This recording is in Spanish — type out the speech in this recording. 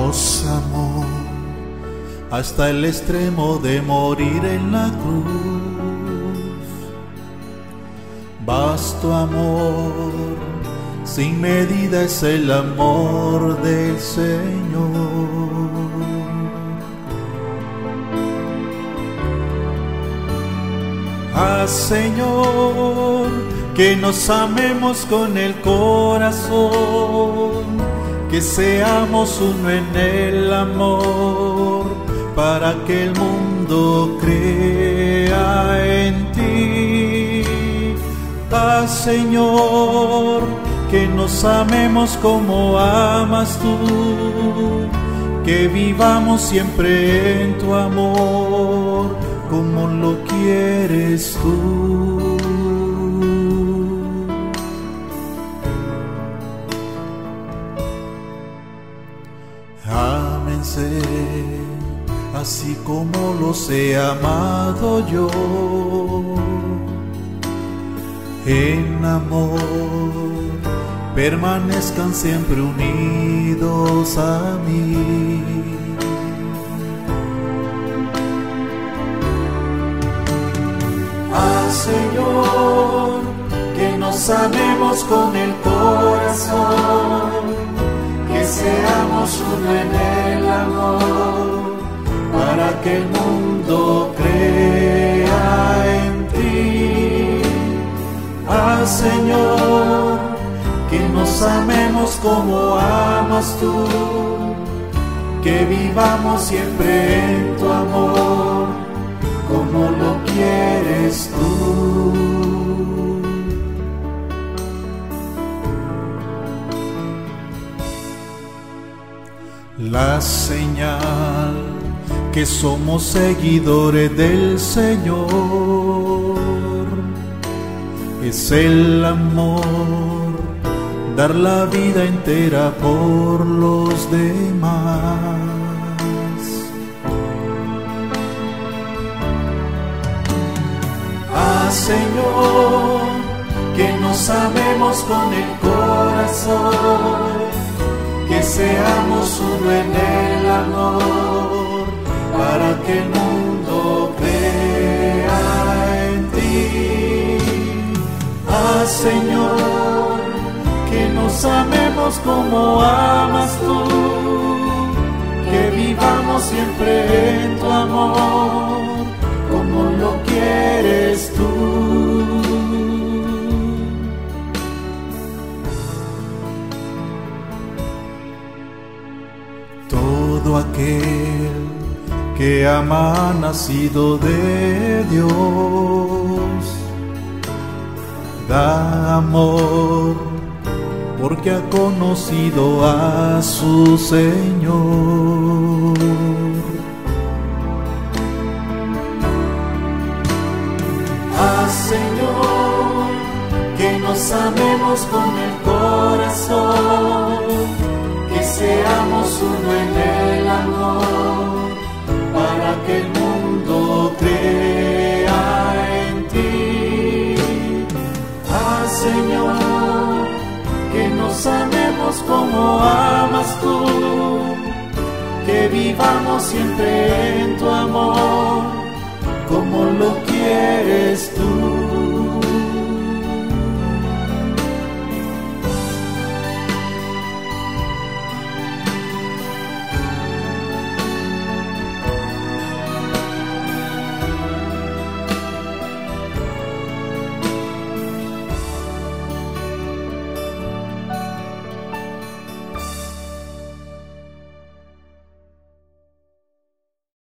nos amó hasta el extremo de morir en la cruz. Vasto amor, sin medida es el amor del Señor. Ah, Señor, que nos amemos con el corazón, que seamos uno en el amor, para que el mundo crea en ti. Ah, Señor, que nos amemos como amas tú, que vivamos siempre en tu amor, como lo quieres tú. Ámense así como los he amado yo, en amor permanezcan siempre unidos a mí. Ah, Señor, que nos amemos con el corazón, que seamos uno en el amor, para que el mundo crea en ti. Ah, Señor, que nos amemos como amas tú, que vivamos siempre en tu amor, como lo quieres tú. La señal que somos seguidores del Señor es el amor, dar la vida entera por los demás. Ah, Señor, que nos amemos con el corazón, que seamos uno en el amor, para que el mundo crea en ti. Ah, Señor, que nos amemos como amas tú, que vivamos siempre en tu amor, como lo quieres tú. Todo aquel que ama ha nacido de Dios, da amor porque ha conocido a su Señor. Ah, Señor, que nos amemos con el corazón, que seamos uno en el amor, para que el mundo crea en ti. Ah, Señor, que nos amemos como amas tú, que vivamos siempre en tu amor, como lo quieres tú.